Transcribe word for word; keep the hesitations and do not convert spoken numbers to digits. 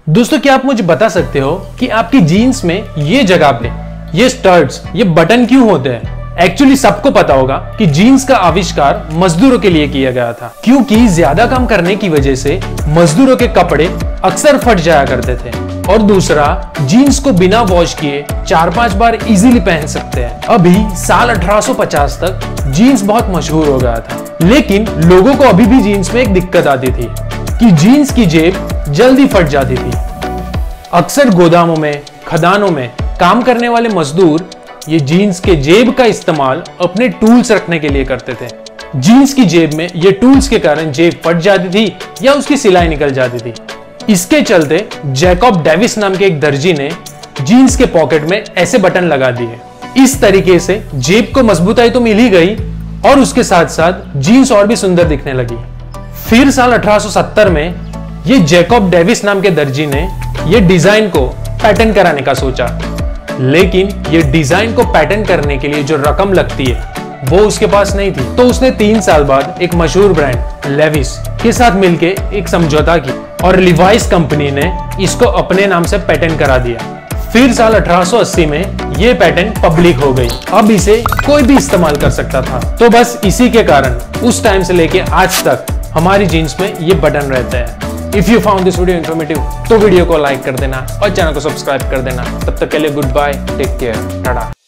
दोस्तों क्या आप मुझे बता सकते हो कि आपकी जीन्स में ये जगह पे ये स्टड्स ये बटन क्यों होते हैं? एक्चुअली सबको पता होगा कि जीन्स का आविष्कार मजदूरों के लिए किया गया था, क्योंकि ज्यादा काम करने की वजह से मजदूरों के कपड़े अक्सर फट जाया करते थे। और दूसरा, जीन्स को बिना वॉश किए चार पांच बार इजीली पहन सकते हैं। अभी साल अठारह सौ पचास तक जीन्स बहुत मशहूर हो गया था, लेकिन लोगों को अभी भी जीन्स में एक दिक्कत आती थी कि जीन्स की जेब जल्दी फट जाती थी। अक्सर गोदामों में, खदानों में काम करने वाले मजदूर ये जीन्स के जेब का इस्तेमाल अपने टूल्स रखने के लिए करते थे। जीन्स की जेब में ये टूल्स के कारण जेब फट जाती थी या उसकी सिलाई निकल जाती थी। इसके चलते जैकब डेविस नाम के एक दर्जी ने जीन्स के पॉकेट में ऐसे बटन लगा दिए। इस तरीके से जेब को मजबूताई तो मिल ही गई और उसके साथ साथ जीन्स और भी सुंदर दिखने लगी। फिर साल अठारह सौ सत्तर में ये जैकब डेविस नाम के दर्जी ने ये डिजाइन को पैटर्न कराने का सोचा, लेकिन ये डिजाइन को पैटर्न करने के लिए जो रकम लगती है वो उसके पास नहीं थी। तो उसने तीन साल बाद एक मशहूर ब्रांड लेविस के साथ मिलके एक समझौता की और लिवाइस कंपनी ने इसको अपने नाम से पैटर्न करा दिया। फिर साल अठारह सौ अस्सी में ये पैटर्न पब्लिक हो गई। अब इसे कोई भी इस्तेमाल कर सकता था। तो बस इसी के कारण उस टाइम से लेके आज तक हमारी जीन्स में ये बटन रहते हैं। If you found this video informative तो वीडियो को लाइक कर देना और चैनल को सब्सक्राइब कर देना। तब तक के लिए good bye, take care, Tata.